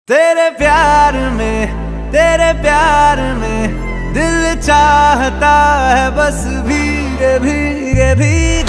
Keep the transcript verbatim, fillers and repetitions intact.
तेरे प्यार में तेरे प्यार में दिल चाहता है बस भीगे भीगे भीगे